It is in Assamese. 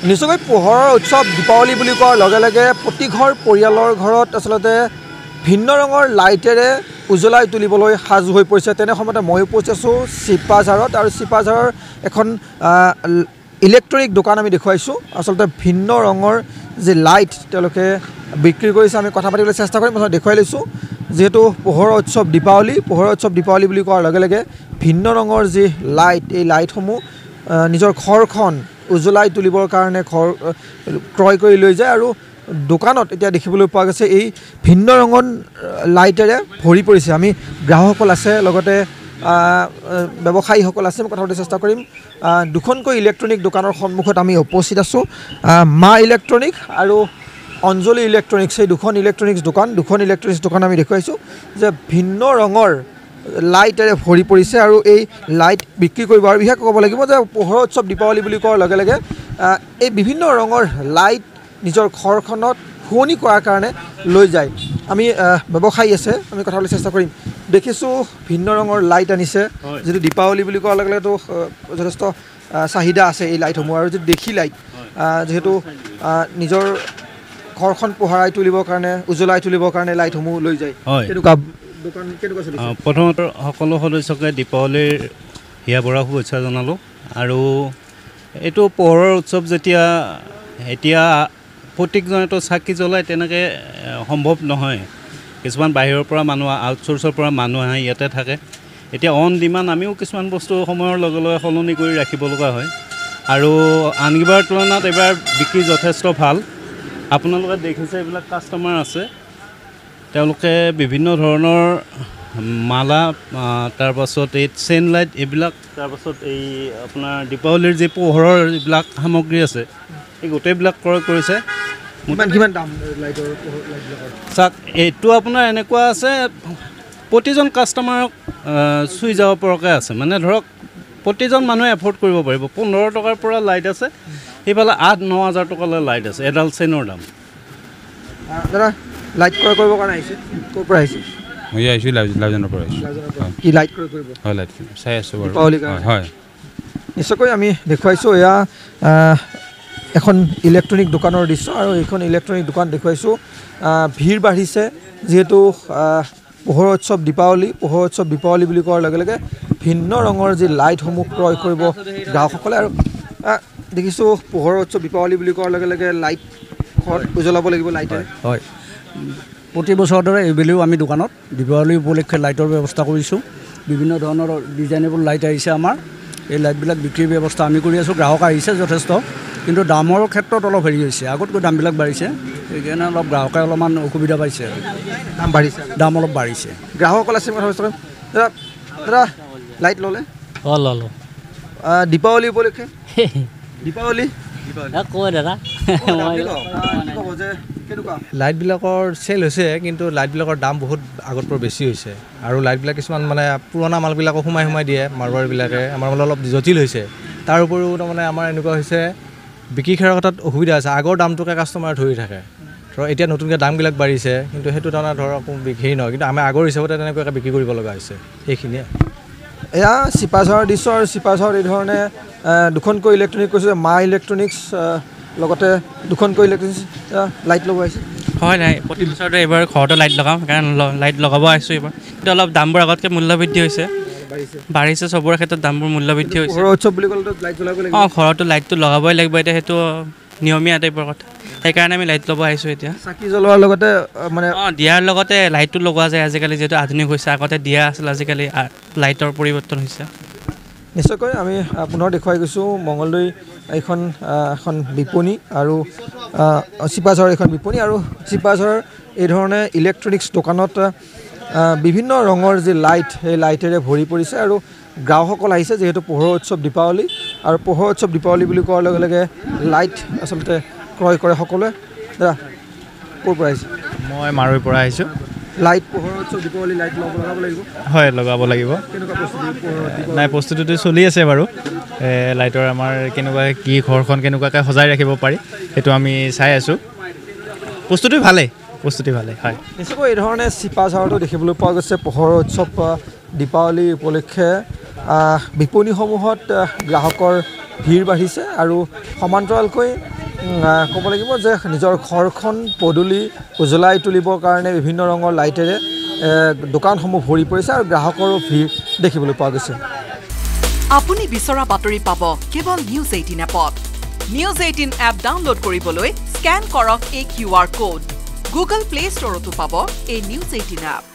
নিশ্চয়কৈ পোহৰৰ উৎসৱ দীপাৱলী বুলি কোৱাৰ লগে লগে প্ৰতি ঘৰ পৰিয়ালৰ ঘৰত আচলতে ভিন্ন ৰঙৰ লাইটেৰে উজ্বলাই তুলিবলৈ সাজু হৈ পৰিছে। তেনে সময়তে মই উপস্থিত আছোঁ চিপাঝাৰত আৰু চিপাঝাৰৰ এখন ইলেক্ট্ৰনিক দোকান আমি দেখুৱাইছোঁ। আচলতে ভিন্ন ৰঙৰ যি লাইট তেওঁলোকে বিক্ৰী কৰিছে। আমি কথা পাতিবলৈ চেষ্টা কৰিম, মই দেখুৱাই লৈছোঁ। যিহেতু পোহৰৰ উৎসৱ দীপাৱলী বুলি কোৱাৰ লগে লগে ভিন্ন ৰঙৰ যি লাইট, এই লাইটসমূহ নিজৰ ঘৰখন উজ্বলাই তুলিবৰ কাৰণে ক্ৰয় কৰি লৈ যায় আৰু দোকানত এতিয়া দেখিবলৈ পোৱা গৈছে এই ভিন্ন ৰঙৰ লাইটেৰে ভৰি পৰিছে। আমি গ্ৰাহকসকল আছে, লগতে ব্যৱসায়ীসকল আছে, মই কথা পাতিবলৈ চেষ্টা কৰিম। দুখনকৈ ইলেক্ট্ৰনিক দোকানৰ সন্মুখত আমি উপস্থিত আছোঁ। মা ইলেক্ট্ৰনিক আৰু অঞ্জলি ইলেক্ট্ৰনিক্স, এই দুখন ইলেক্ট্ৰনিক্স দোকান আমি দেখুৱাইছোঁ যে ভিন্ন ৰঙৰ লাইটেৰে ভৰি পৰিছে আৰু এই লাইট বিক্ৰী কৰিব। আৰু বিশেষকৈ ক'ব লাগিব যে পোহৰৰ উৎসৱ দীপাৱলী বুলি কোৱাৰ লগে লগে এই বিভিন্ন ৰঙৰ লাইট নিজৰ ঘৰখনত শুৱনি কৰাৰ কাৰণে লৈ যায়। আমি ব্যৱসায়ী আছে, আমি কথা ক'বলৈ চেষ্টা কৰিম। দেখিছোঁ ভিন্ন ৰঙৰ লাইট আনিছে, যিটো দীপাৱলী বুলি কোৱাৰ লগে লগেতো যথেষ্ট চাহিদা আছে এই লাইটসমূহ। আৰু যিটো দেখি লাইট, যিহেতু নিজৰ ঘৰখন পোহৰাই তুলিবৰ কাৰণে, উজ্বলাই তুলিবৰ কাৰণে লাইটসমূহ লৈ যায়। প্ৰথমতে সকলো সদস্যকে দীপাৱলীৰ হিয়া বৰা শুভেচ্ছা জনালোঁ। আৰু এইটো পোহৰৰ উৎসৱ যেতিয়া এতিয়া প্ৰত্যেকজনেতো চাকি জ্বলাই তেনেকৈ সম্ভৱ নহয়। কিছুমান বাহিৰৰ পৰা মানুহ, আউটচোৰ্চৰ পৰা মানুহ আহে ইয়াতে থাকে। এতিয়া অন ডিমাণ্ড আমিও কিছুমান বস্তু সময়ৰ লগে লগে সলনি কৰি ৰাখিব লগা হয়। আৰু আনকিবাৰ তুলনাত এইবাৰ বিক্ৰী যথেষ্ট ভাল। আপোনালোকে দেখিছে এইবিলাক কাষ্টমাৰ আছে, তেওঁলোকে বিভিন্ন ধৰণৰ মালা, তাৰপাছত এই চেইন লাইট, এইবিলাক, তাৰপাছত এই আপোনাৰ দীপাৱলীৰ যি পোহৰৰ যিবিলাক সামগ্ৰী আছে এই গোটেইবিলাক ক্ৰয় কৰিছে। কিমান দাম লাইটৰ? চাওক, এইটো আপোনাৰ এনেকুৱা আছে প্ৰতিজন কাষ্টমাৰক চুই যাব পৰাকৈ আছে। মানে ধৰক প্ৰতিজন মানুহে এফৰ্ড কৰিব পাৰিব। 15 টকাৰ পৰা লাইট আছে, সেইফালে 8-9 হাজাৰ টকালৈ লাইট আছে এডাল চেইনৰ দাম। দাদা, লাইট ক্ৰয় কৰিবৰ কাৰণে আহিছে, ক'ৰ পৰা আহিছে? মই আহিছোঁ লাইজনৰ পৰা আহিছোঁ। কি লাইট ক্ৰয় কৰিব? হয়, লাইট চাই আছোঁ বাৰু। হয়, নিশ্চয়কৈ আমি দেখুৱাইছোঁ। এয়া এখন ইলেক্ট্ৰনিক দোকানৰ দৃশ্য আৰু এইখন ইলেক্ট্ৰনিক দোকান দেখুৱাইছোঁ। ভিৰ বাঢ়িছে, যিহেতু পোহৰৰ উৎসৱ দীপাৱলী বুলি কোৱাৰ লগে লগে ভিন্ন ৰঙৰ যি লাইটসমূহ ক্ৰয় কৰিব গ্ৰাহকসকলে। আৰু দেখিছোঁ পোহৰৰ উৎসৱ দীপাৱলী বুলি কোৱাৰ লগে লগে লাইট ঘৰত উজ্বলাব লাগিব লাইটেৰে। হয়, প্ৰতি বছৰৰ দৰে এইবেলিও আমি দোকানত দীপাৱলী উপলক্ষে লাইটৰ ব্যৱস্থা কৰিছোঁ। বিভিন্ন ধৰণৰ ডিজাইনেবল লাইট আহিছে আমাৰ। এই লাইটবিলাক বিক্ৰীৰ ব্যৱস্থা আমি কৰি আছোঁ। গ্ৰাহক আহিছে যথেষ্ট, কিন্তু দামৰ ক্ষেত্ৰত অলপ হেৰি হৈছে, আগতকৈ দামবিলাক বাঢ়িছে। সেইকাৰণে অলপ গ্ৰাহকে অলপমান অসুবিধা পাইছে। দাম অলপ বাঢ়িছে। গ্ৰাহকসকল আছে, দাদা লাইট ল'লে? ল'লোঁ। দীপাৱলী উপলক্ষে? দীপাৱলী লাইটবিলাকৰ চেল হৈছে, কিন্তু লাইটবিলাকৰ দাম বহুত আগত পৰা বেছি হৈছে। আৰু লাইটবিলাক কিছুমান মানে পুৰণা মালবিলাকো সোমাই দিয়ে মাৰোৱাৰীবিলাকে। আমাৰ মানে অলপ জটিল হৈছে। তাৰ উপৰিও তাৰমানে আমাৰ এনেকুৱা হৈছে বিক্ৰী কৰাৰ কথাত অসুবিধা আছে। আগৰ দামটোকে কাষ্টমাৰে ধৰি থাকে। ধৰক এতিয়া নতুনকৈ দামবিলাক বাঢ়িছে, কিন্তু সেইটো তাৰমানে ধৰক বিক্ৰী নহয়, কিন্তু আমাৰ আগৰ হিচাপতে তেনেকুৱাকৈ বিক্ৰী কৰিব লগা হৈছে। সেইখিনিয়ে। এয়া চিপাঝাৰৰ দৃশ্য। আৰু চিপাঝাৰত এই ধৰণে দুখনকৈ ইলেক্ট্ৰনিক কৈছে, মা ইলেক্ট্ৰনিক্স, লগতে দুখনকৈ ইলেক্ট্ৰনিক্স লাইট ল'ব আহিছে। হয়, নাই প্ৰতি বছৰতে এইবাৰ ঘৰতে লাইট লগাম, সেইকাৰণে লাইট লগাব আহিছোঁ এইবাৰ। কিন্তু অলপ দামবোৰ আগতকৈ মূল্যবৃদ্ধি হৈছে, বাঢ়িছে। চবৰে ক্ষেত্ৰত দামবোৰ মূল্যবৃদ্ধি হৈছে। উৎসৱ বুলি ক'লেতো লাইট জ্বলাব লাগিব। ঘৰতো লাইটটো লগাবই লাগিব, এতিয়া সেইটো নিয়মীয়া টাইপৰ কথা। সেইকাৰণে আমি লাইট ল'ব আহিছোঁ এতিয়া। চাকি জ্বলোৱাৰ লগতে মানে দিয়াৰ লগতে লাইটটো লগোৱা যায় আজিকালি, যিহেতু আধুনিক হৈছে। আগতে দিয়া আছিল, আজিকালি লাইটৰ পৰিৱৰ্তন হৈছে। নিশ্চয়কৈ আমি পুনৰ দেখুৱাই গৈছোঁ মঙলদৈ এখন বিপণী আৰু চিপাঝাৰৰ এখন বিপণী। আৰু চিপাঝাৰৰ এই ধৰণে ইলেক্ট্ৰনিক্স দোকানত বিভিন্ন ৰঙৰ যি লাইট, সেই লাইটেৰে ভৰি পৰিছে। আৰু গ্ৰাহকসকল আহিছে, যিহেতু পোহৰৰ উৎসৱ দীপাৱলী। আৰু পোহৰৰ উৎসৱ দীপাৱলী বুলি কোৱাৰ লগে লগে লাইট আচলতে ক্ৰয় কৰে সকলোৱে। দাদা, ক'ৰ পৰা আহিছে? মই মাৰুৰ পৰা আহিছোঁ। লাইট, পোহৰৰ উৎসৱ দীপাৱলী লাইট লগাব লাগিব? হয়, লগাব লাগিব। কেনেকুৱা প্ৰস্তুতি? নাই, প্ৰস্তুতিটো চলি আছে বাৰু। লাইটৰ আমাৰ কেনেকুৱা কি ঘৰখন কেনেকুৱাকৈ সজাই ৰাখিব পাৰি সেইটো আমি চাই আছোঁ। প্ৰস্তুতি ভালেই। হয়। নিশ্চয়কৈ এই ধৰণে চিপাঝাৰতো দেখিবলৈ পোৱা গৈছে পোহৰৰ উৎসৱ দীপাৱলী উপলক্ষে বিপণীসমূহত গ্ৰাহকৰ ভিৰ বাঢ়িছে। আৰু সমান্তৰালকৈ ক'ব লাগিব যে নিজৰ ঘৰখন পদূলি উজ্বলাই তুলিবৰ কাৰণে বিভিন্ন ৰঙৰ লাইটেৰে দোকানসমূহ ভৰি পৰিছে আৰু গ্ৰাহকৰো ভিৰ দেখিবলৈ পোৱা গৈছে আপুনি বিচৰা বাতৰি পাব কেৱল News18 এপত News18 এপ ডাউনলোড কৰিবলৈ স্ক্যান কৰক এই QR code Google Play Store তো পাব এই News18 এপ